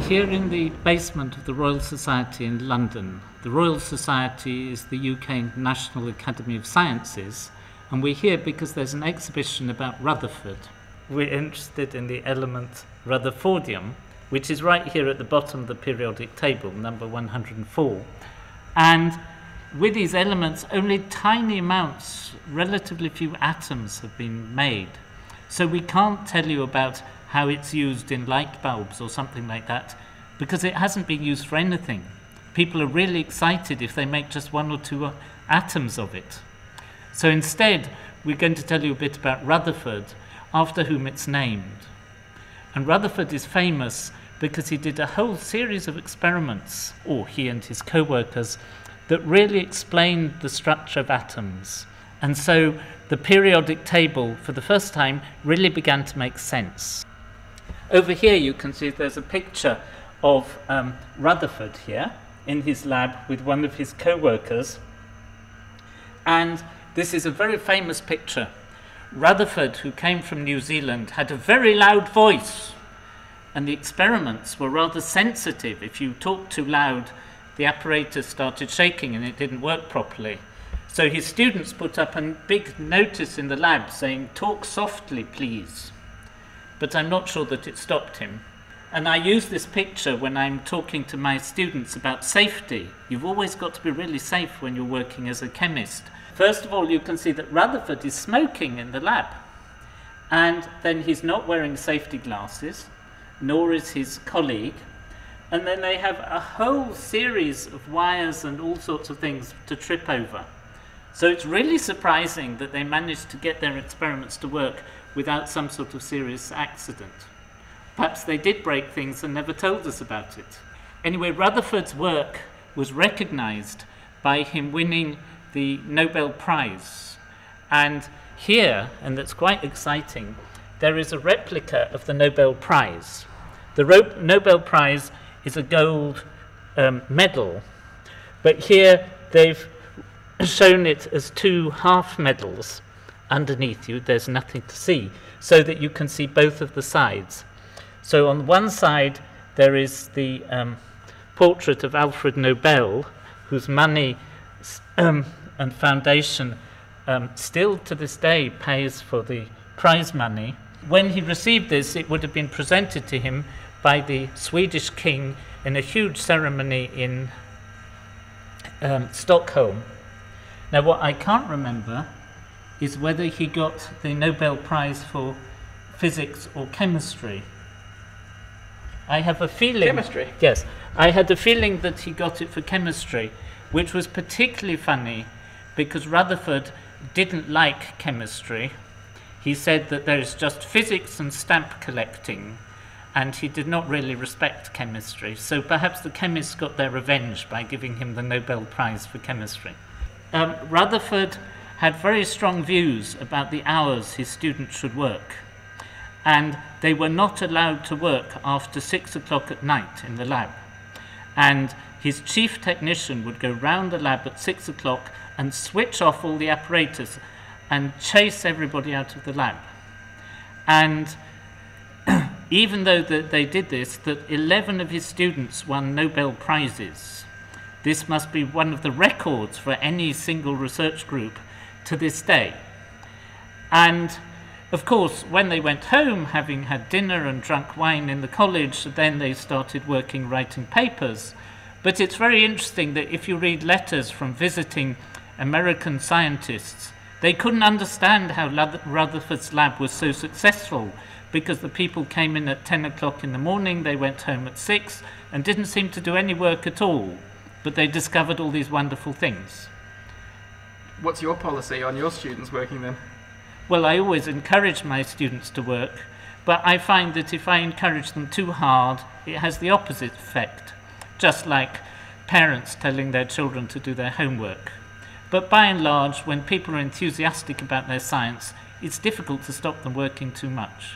here in the basement of the Royal Society in London. The Royal Society is the UK National Academy of Sciences, and we're here because there's an exhibition about Rutherford. We're interested in the element Rutherfordium, which is right here at the bottom of the periodic table, number 104. And with these elements, only tiny amounts, relatively few atoms have been made. So we can't tell you about how it's used in light bulbs or something like that, because it hasn't been used for anything. People are really excited if they make just one or two atoms of it. So instead, we're going to tell you a bit about Rutherford, after whom it's named. And Rutherford is famous because he did a whole series of experiments, or he and his co-workers, that really explained the structure of atoms. And so the periodic table, for the first time, really began to make sense. Over here you can see there's a picture of Rutherford here in his lab with one of his co-workers. And this is a very famous picture. Rutherford, who came from New Zealand, had a very loud voice, and the experiments were rather sensitive. If you talked too loud, the apparatus started shaking and it didn't work properly. So his students put up a big notice in the lab saying, "Talk softly, please." But I'm not sure that it stopped him. And I use this picture when I'm talking to my students about safety. You've always got to be really safe when you're working as a chemist. First of all, you can see that Rutherford is smoking in the lab. And then he's not wearing safety glasses, nor is his colleague. And then they have a whole series of wires and all sorts of things to trip over. So it's really surprising that they managed to get their experiments to work without some sort of serious accident. Perhaps they did break things and never told us about it. Anyway, Rutherford's work was recognized by him winning the Nobel Prize. And here, and that's quite exciting, there is a replica of the Nobel Prize. The Nobel Prize is a gold medal, but here they've shown it as two half medals. Underneath you, there's nothing to see, so that you can see both of the sides. So on one side, there is the portrait of Alfred Nobel, whose money and foundation still to this day pays for the prize money. When he received this, it would have been presented to him by the Swedish king in a huge ceremony in Stockholm. Now, what I can't remember is whether he got the Nobel Prize for physics or chemistry. I have a feeling... Chemistry? Yes. I had a feeling that he got it for chemistry, which was particularly funny because Rutherford didn't like chemistry. He said that there is just physics and stamp collecting, and he did not really respect chemistry. So perhaps the chemists got their revenge by giving him the Nobel Prize for chemistry. Rutherford had very strong views about the hours his students should work, and they were not allowed to work after 6 o'clock at night in the lab. And his chief technician would go round the lab at 6 o'clock and switch off all the apparatus and chase everybody out of the lab. And even though they did this, that 11 of his students won Nobel Prizes. This must be one of the records for any single research group to this day. And of course, when they went home, having had dinner and drunk wine in the college, then they started working, writing papers. But it's very interesting that if you read letters from visiting American scientists, they couldn't understand how Rutherford's lab was so successful, because the people came in at 10 o'clock in the morning, they went home at 6, and didn't seem to do any work at all. But they discovered all these wonderful things. What's your policy on your students working then? Well, I always encourage my students to work, but I find that if I encourage them too hard, it has the opposite effect, just like parents telling their children to do their homework. But by and large, when people are enthusiastic about their science, it's difficult to stop them working too much.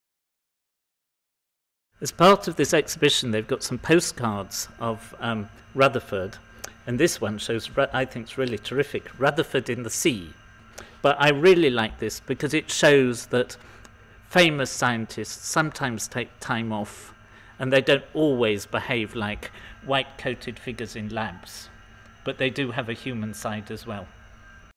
As part of this exhibition, they've got some postcards of Rutherford, and this one shows, I think it's really terrific, Rutherford in the sea. But I really like this because it shows that famous scientists sometimes take time off And they don't always behave like white-coated figures in labs, but they do have a human side as well.